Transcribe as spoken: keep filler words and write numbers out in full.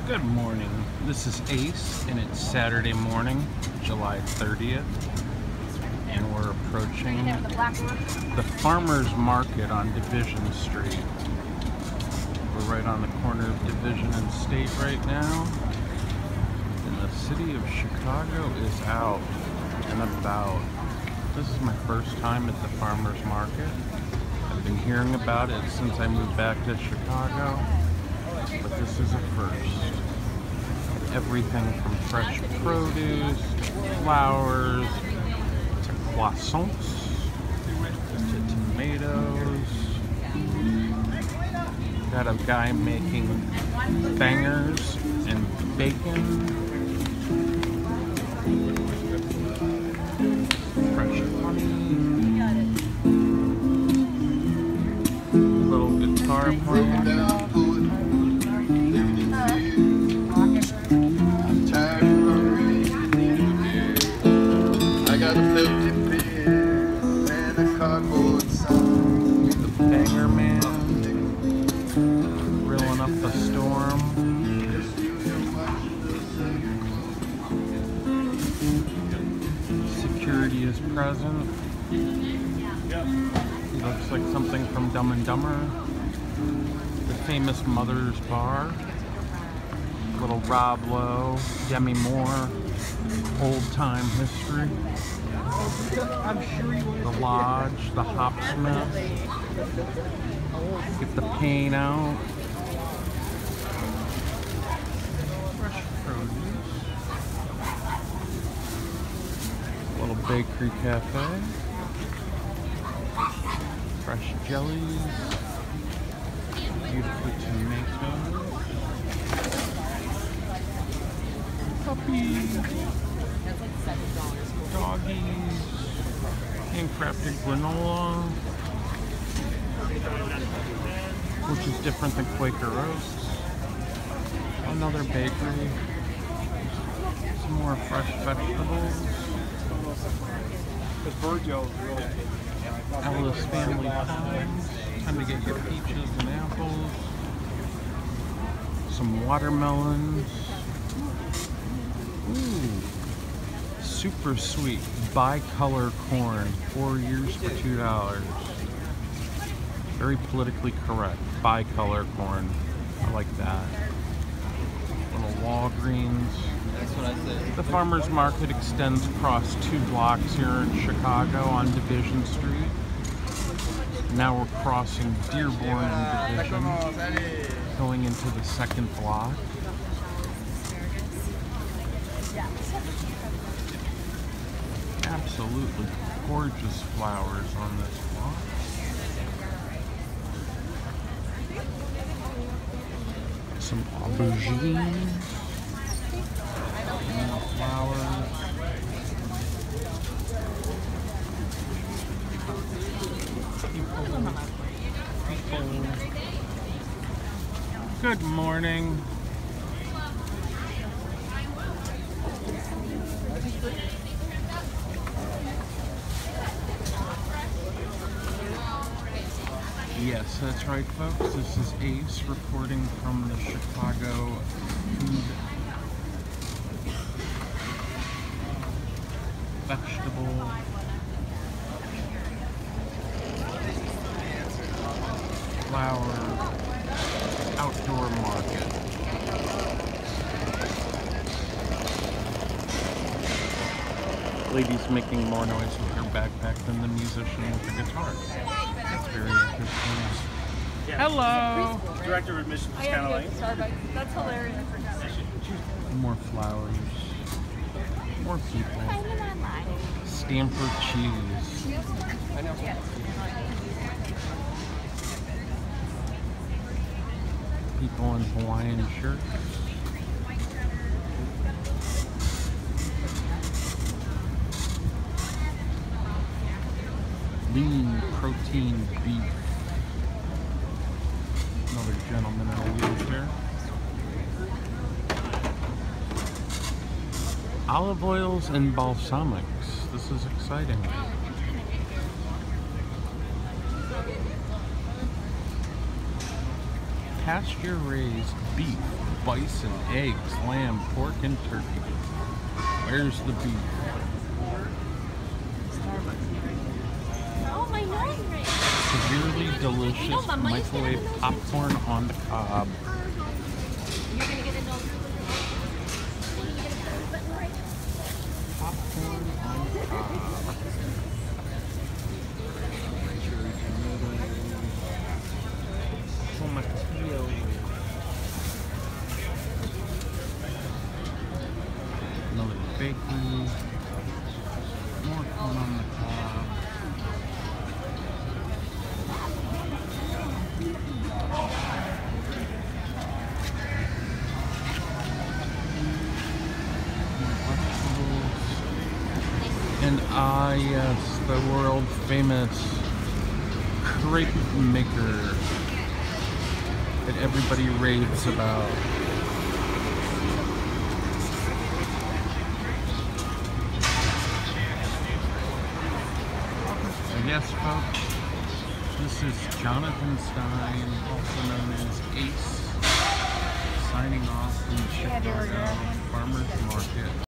Good morning. This is Ace, and it's Saturday morning, July thirtieth, and we're approaching the Farmers Market on Division Street. We're right on the corner of Division and State right now, and the city of Chicago is out and about. This is my first time at the Farmers Market. I've been hearing about it since I moved back to Chicago, but this is a first. Everything from fresh produce, to flowers, to croissants, to tomatoes. Got a guy making bangers and bacon. Fresh honey. Little guitar playing. Banger man, reeling up the storm. Security is present. He looks like something from Dumb and Dumber. The famous Mother's Bar. Little Rob Lowe, Demi Moore, old time history. The Lodge, the Hopsmith. Get the paint out. Fresh produce. Little bakery cafe. Fresh jellies. Beautiful tomatoes. Puppies. Doggies. Handcrafted granola, which is different than Quaker Oats. Another bakery. Some more fresh vegetables. Ellis Family Farms. Time to get your peaches and apples. Some watermelons. Ooh. Super sweet bicolor corn, four years for two dollars. Very politically correct, bicolor corn. I like that. Little Walgreens. That's what I said. The Farmers Market extends across two blocks here in Chicago on Division Street. Now we're crossing Dearborn and Division, going into the second block. Absolutely gorgeous flowers on this block. Some aubergines. More flowers. People. People. Good morning. Yes, that's right, folks. This is Ace reporting from the Chicago Food Vegetable Flower Outdoor Market. Lady's making more noise with her backpack than the musician with the guitar. That's very interesting. Yeah. Hello! Director of admissions is kind of like. Starbucks. That's hilarious. More flowers. More people. Stanford cheese. I know. Yes. People in Hawaiian shirts. Lean protein beef. Another gentleman in a wheelchair. Olive oils and balsamics. This is exciting. pasture-raised beef, bison, eggs, lamb, pork, and turkey. Where's the beef? Oh, my nose ring. Severely delicious microwave popcorn on the cob. You're gonna get a nose ring. Popcorn on the cob. Tomatillo. Another bacon. More corn on the cob. And ah, yes, the world famous crepe maker that everybody raves about. So yes, folks, this is Jonathan Stein, also known as Ace, signing off from Chicago Farmers Market.